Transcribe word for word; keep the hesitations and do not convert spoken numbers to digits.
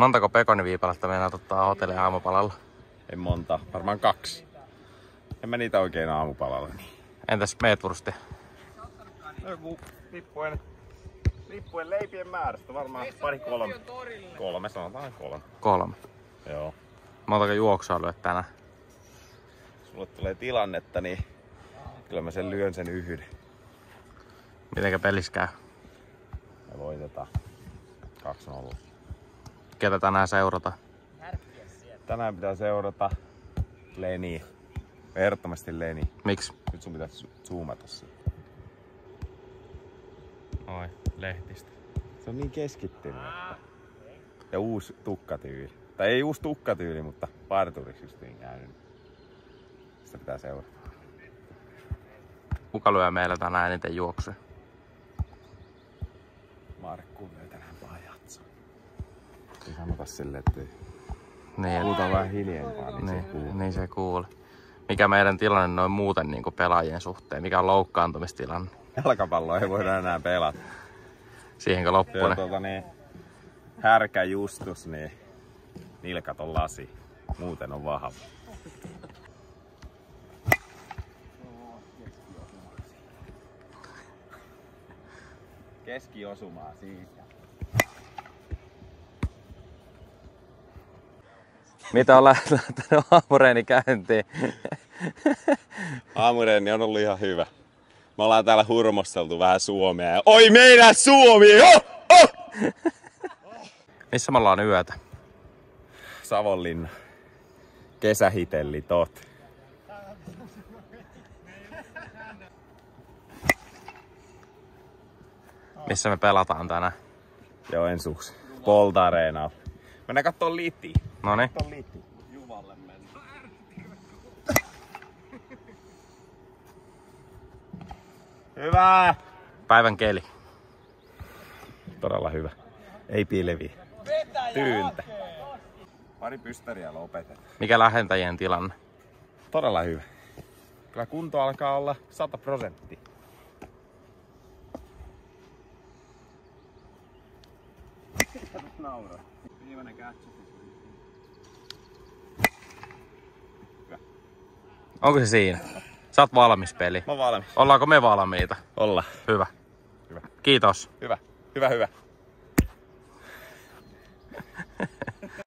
Montako pekoniviipaletta meinaat ottaa hotelli aamupalalla? Ei monta, varmaan kaksi. En mä niitä oikein aamupalalla. Entäs meetwursti? No joku riippuen, riippuen leipien määrästä, varmaan pari kolme. Kolme, sanotaan kolme. Kolme. Joo. Montako juoksua lyöt tänään? Sulle tulee tilannetta, niin kyllä mä sen lyön sen yhden. Mitenkä pelissä käy? Me voitetaan kaksi nolla. Ketä tänään seurata? Tänään pitää seurata Leni. Ehdottomasti Leni. Miksi? Nyt sun pitäisi zoomata sitä. Oi, lehtistä. Se on niin keskittynyt. Ja uusi tukkatyyli. Tai ei uusi tukkatyyli, mutta parturiksi justiin käynyt. Sitä pitää seurata. Kuka lyö meillä tänään eniten juoksuja? Markku lyö tänään pajatso. Ei sanota silleen, ettei Niin, puhutaan vähän hiljempaa, niin, niin, se kuuluu. niin se kuule. Mikä meidän tilanne noin muuten niin kuin pelaajien suhteen? Mikä on loukkaantumistilanne? Jalkapalloa ei voida enää pelata. Siihenkö loppuun? Tuota, niin, härkä Justus, niin nilkat on lasi. Muuten on vahva. Keskiosumaa siitä. Mitä on lähtenyt aamureeni käyntiin? Aamureeni on ollut ihan hyvä. Me ollaan täällä hurmosteltu vähän Suomea ja oi meidän Suomi! Oh! Oh! Missä me ollaan yötä? Savonlinna. Kesähitelli tot. Missä me pelataan tänään? Joensuussa. Polta-areenalla. Mennään kattoo liittiin. Noniin. Kattoo liittiin. Juvalle mennään. Hyvä! Päivän keli. Todella hyvä. Ei pilviä. Tyyntä. Pari pystäriä lopetetaan. Mikä lähentäjien tilanne? Todella hyvä. Kyllä kunto alkaa olla sata prosenttia. Nauraa. Viimeinen kätsy. Onko se siinä? Sä oot valmis peli. Mä oon valmis. Ollaanko me valmiita? Olla. Hyvä. Hyvä. Kiitos. Hyvä. Hyvä, hyvä.